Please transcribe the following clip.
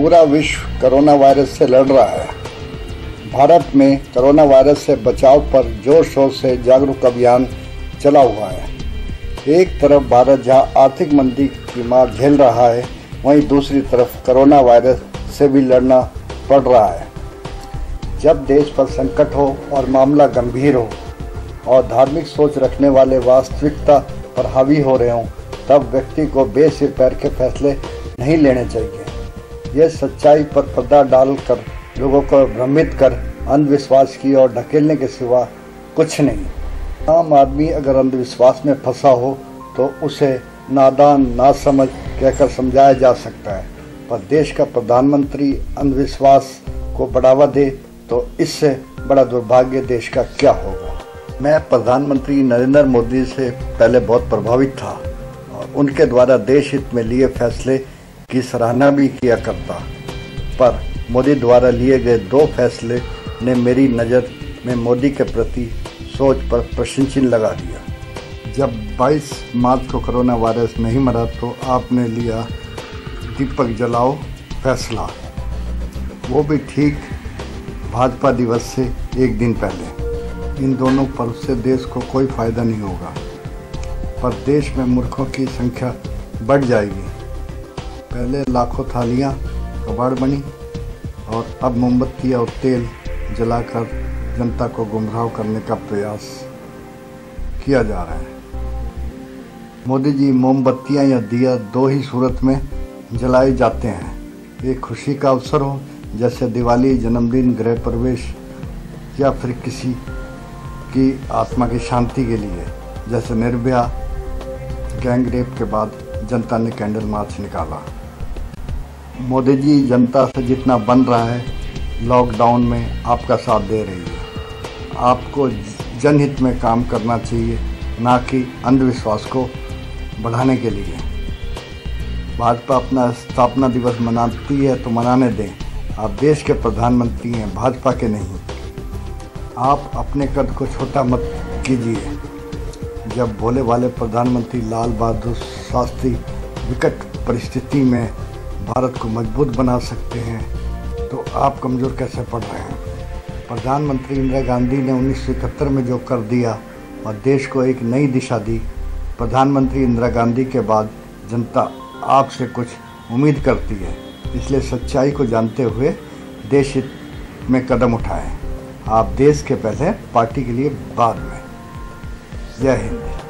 पूरा विश्व corona virus से लड़ रहा है। भारत में कोरोना वायरस से बचाव पर जोर शोर से जागरूक अभियान चला हुआ है। एक तरफ भारत जहां आर्थिक मंदी की मार झेल रहा है, वहीं दूसरी तरफ कोरोना वायरस से भी लड़ना पड़ रहा है। जब देश पर संकट हो और मामला गंभीर हो और धार्मिक सोच रखने वाले वास्तविकता पर हावी हो रहे हों, तब व्यक्ति को बेसिर पैर के फैसले नहीं लेने चाहिए। यह सच्चाई पर पर्दा डालकर लोगों को भ्रमित कर अंधविश्वास की ओर ढकेलने के सिवा कुछ नहीं। आम आदमी अगर अंधविश्वास में फंसा हो तो उसे नादान नासमझ कहकर समझाया जा सकता है, पर देश का प्रधानमंत्री अंधविश्वास को बढ़ावा दे तो इससे बड़ा दुर्भाग्य देश का क्या होगा। मैं प्रधानमंत्री नरेंद्र मोदी से पहले बहुत प्रभावित था और उनके द्वारा देश हित में लिए फैसले की सराहना भी किया करता, पर मोदी द्वारा लिए गए 2 फैसले ने मेरी नज़र में मोदी के प्रति सोच पर प्रश्न चिन्ह लगा दिया। जब 22 मार्च को कोरोना वायरस नहीं मरा तो आपने लिया दीपक जलाओ फैसला, वो भी ठीक भाजपा दिवस से एक दिन पहले। इन दोनों पर्व से देश को कोई फ़ायदा नहीं होगा, पर देश में मूर्खों की संख्या बढ़ जाएगी। पहले लाखों थालियां कबाड़ बनी और अब मोमबत्तियां और तेल जलाकर जनता को गुमराह करने का प्रयास किया जा रहा है। मोदी जी, मोमबत्तियां या दिया 2 ही सूरत में जलाए जाते हैं। एक खुशी का अवसर हो जैसे दिवाली, जन्मदिन, गृह प्रवेश, या फिर किसी की आत्मा की शांति के लिए, जैसे निर्भया गैंगरेप के बाद जनता ने कैंडल मार्च निकाला। मोदी जी जनता से जितना बन रहा है लॉकडाउन में आपका साथ दे रही है। आपको जनहित में काम करना चाहिए, ना कि अंधविश्वास को बढ़ाने के लिए। भाजपा अपना स्थापना दिवस मनाती है तो मनाने दें। आप देश के प्रधानमंत्री हैं, भाजपा के नहीं। आप अपने कद को छोटा मत कीजिए। जब भोले वाले प्रधानमंत्री लाल बहादुर शास्त्री विकट परिस्थिति में भारत को मजबूत बना सकते हैं, तो आप कमज़ोर कैसे पड़ रहे हैं। प्रधानमंत्री इंदिरा गांधी ने 1971 में जो कर दिया और देश को एक नई दिशा दी, प्रधानमंत्री इंदिरा गांधी के बाद जनता आपसे कुछ उम्मीद करती है। इसलिए सच्चाई को जानते हुए देश हित में कदम उठाएं। आप देश के पहले, पार्टी के लिए बाद में। जय हिंद।